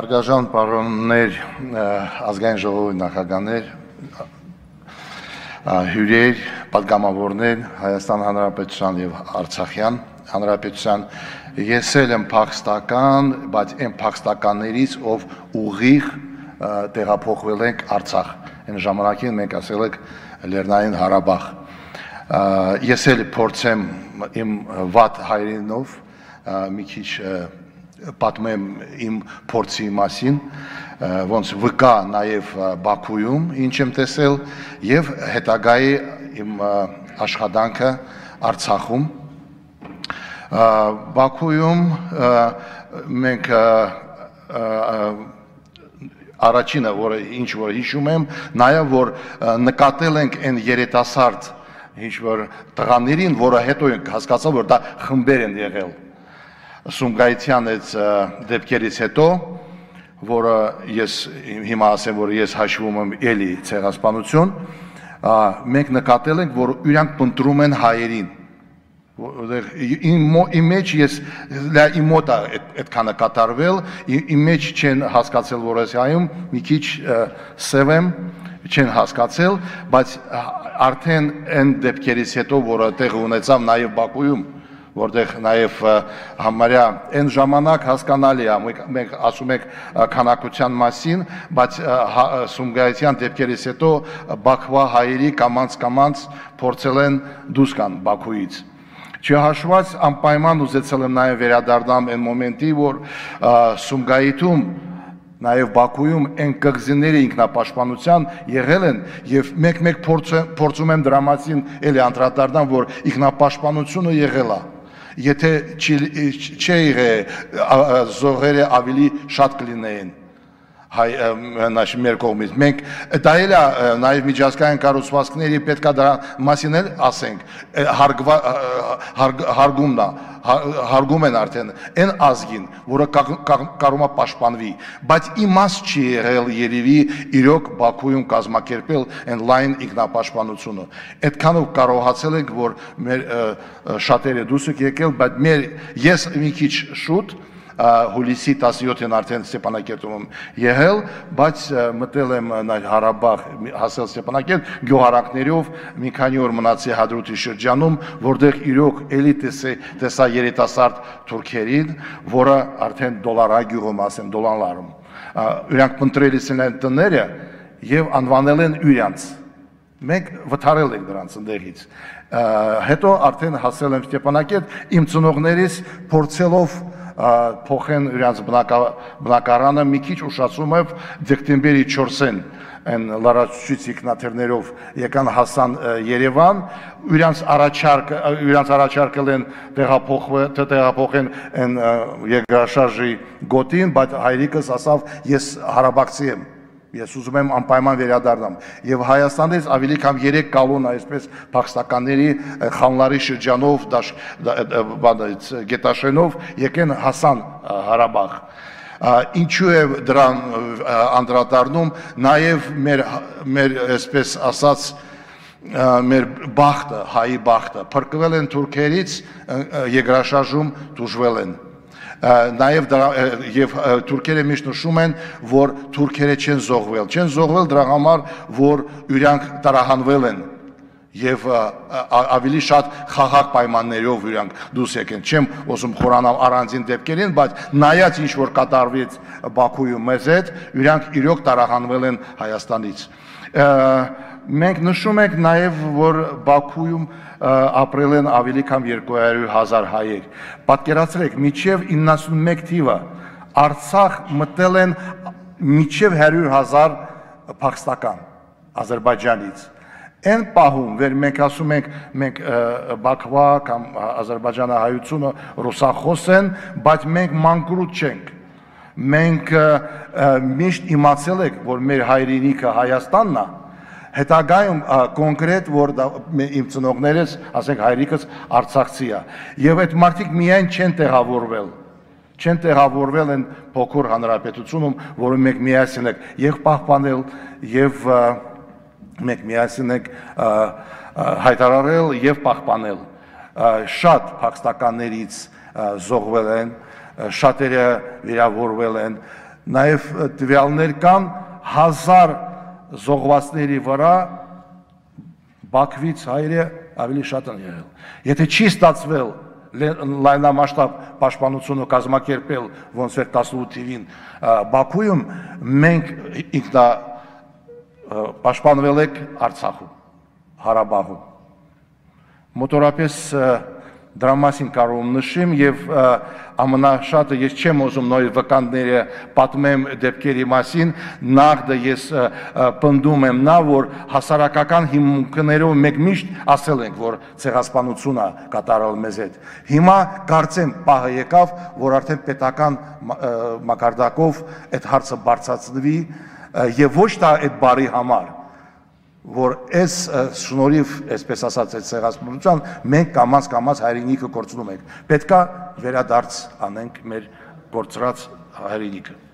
Հարգարժան պարոններ, ազգային ժողովի նախագահներ, հյուրեր, պատգամավորներ, Հայաստան Հանրապետության եւ Արցախյան Հանրապետության, ես էլ եմ փախստական, բայց այն փախստականներից, ով ուղիղ տեղափոխվել ենք Արցախ, այն ժամանակին մենք ասել ենք Լեռնային Ղարաբաղ, ես էլ փորձեմ իմ վատ հայրենով մի քիչ պատմեմ իմ փորձի մասին, ոնց վկա նաև Բաքուում ինչ եմ տեսել եւ հետագայի իմ աշխատանքը Արցախում Բաքուում մենք առաջինը որ ինչ որ հիշում եմ նաև որ նկատել ենք այն երիտասարդ ինչ որ տղաներին որը հետո ենք հասկացա որ դա խմբեր են եղել Սումգայիթյան այդ դեպքերից հետո, որը ես հիմա ասեմ, որ ես հաշվում եմ էլի ցեղասպանություն, մենք նկատել ենք, որ իրանք ընտրում են հայերին։ Իմ մեջ ես իմ մոտ այդքանը կատարվել, իմ մեջ չեն հասկացել, որ ես հայում մի քիչ սև եմ, չեն հասկացել, բայց արդեն այն դեպքերից հետո, որը տեղի ունեցավ նաև Բաքուում, որտեղ նաև համարյա այն ժամանակ հասկանալի է, մենք ասում ենք քանակության մասին, բայց Սումգայիթյան դեպքերից հետո Բաքվա հայերի կամաց փորձել են դուրս գան Բաքուից։ Չհաշված անպայման ուզեցել եմ նաև վերադառնամ այն մոմենտի, որ Սումգայիթում նաև Բաքուում այն կղզիները ինքնապաշտպանության եղել են եւ մեկ փորձում եմ դրա մասին էլի անդրադառնամ, որ ինքնապաշտպանությունը եղել է Եթե չէ զոհերը ավելի շատ կլինեին մեր կողմից, մենք դա էլ է նաև միջազգային կառուցվածքների պետք է դրա մասին էլ ասենք, հարգում են արդեն այն ազգին, որը կարող է պաշտպանվի, բայց իմաստ չի եղել երևի իրոք Բաքուում կազմակերպել այն լայն ինքնապաշտպանությունը։ Այդքանով կարողացել ենք, որ մեր շատերը դուրս եկել, բայց ես մի քիչ շուտ հուլիսի 17-ին արդեն Ստեփանակերտում եմ եղել, բայց մտել եմ Ղարաբաղ, հասել Ստեփանակերտ գյուղարակներով մի քանի օր մնացի Հադրութի շրջանում, որտեղ իրոք էլի տեսա երիտասարդ թուրքերին, որը արդեն դոլարայ գյուղում, ասեմ, դոլարում, իրանք ընտրելիս են տները եւ անվանել են իրանց։ Մենք վթարել ենք դրանց ընդեղից։ Հետո արդեն հասել եմ Ստեփանակերտ, իմ ծնողներից փորձելով փոխեն իրանց բնակարանը մի քիչ ուշացում եմ դեկտեմբերի 4-ին այն լարացուցիչ ինքնաթիռներով եկան հասան Երևան իրանց առաջարկել են տեղափոխեն այն երկրաշարժի գոտին բայց հայրիկս ասավ ես Ղարաբաղցի եմ Ես ուզում եմ անպայման վերադառնամ եւ Հայաստանից ավելի քան 3 կալոն այսպես փախստականների խանլարի շրջանով գետաշենով եկեն հասան Ղարաբաղ Ինչու է դրան անդրադառնում նաեւ մեր այսպես ասած մեր բախտը հայի բախտը փրկվել են թուրքերից երկրաշարժում դժվել են Նաև եւ թուրքերը միշտ նշում են, որ թուրքերը չեն զոհվել դրա համար, որ իրանք տարահանվել են եւ ավելի շատ խաղաղ պայմաններով իրանք դուրս եկեն։ Չեմ ոսում խորանալ առանձին դեպքերին, բայց նայած ինչ որ կատարվեց Բաքուում մեզ հետ, իրանք իրոք տարահանվել են Հայաստանից։ Մենք նշում ենք նաև, որ Բաքուում ապրել են ավելի քան 200,000 հայեր։ Պատկերացրեք, մինչև 91 թիվը Արցախ մտել են մինչև 100,000 փախստական Ադրբեջանից։ Այն պահում, որ մենք ասում ենք, մենք Բաքվա կամ Ադրբեջանահայությունը ռուսախոս են, բայց մենք մանկրուտ չենք։ Մենք միշտ իմացել ենք, որ մեր հայրենիքը Հայաստանն է, հետագայում կոնկրետ, որ իմ ծնողներս, ասենք հայրիկս Արցախցի է, եւ այդ մարդիկ միայն չեն տեղավորվել են փոքր հանրապետությունում, որը մենք միասին ենք եւ պահպանել եւ մենք միասին ենք հայտարարել եւ պահպանել։ Շատ փախստականներից զոհվել են, շատերը վիրավորվել են, Նաև տվյալներ կան 1000 զոհվածների վրա Բաքվից հայերը ավելի շատ են եղել։ Եթե չի ստացվել լայնամասշտաբ պաշտպանությունը կազմակերպել ոնց էր 18 թիվին Բաքուում, մենք ինքնա պաշտպանվել ենք Արցախում, Ղարաբաղում։ Մոտորապես դրա մասին կարող եմ նշեմ եւ ամենաշատը ես չեմ ուզում նոր վկանները պատմեմ դեպքերի մասին, նախ դա ես պնդում եմ նա, որ հասարակական հիմունքներով մեկ միշտ ասել ենք, որ ցեղասպանությունը կատարել մեզ հետ։ Հիմա կարծեմ պահը եկավ, որ արդեն պետական մակարդակով այդ հարցը բարձրացնվի եւ ոչ թե այդ բարի համար, որ այս շնորհիվ, այսպես ասած, այդ ցեղասպանության մենք կամաց հայրենիքը կորցնում ենք։ Պետք է վերադարձ անենք մեր կորցրած հայրենիքը։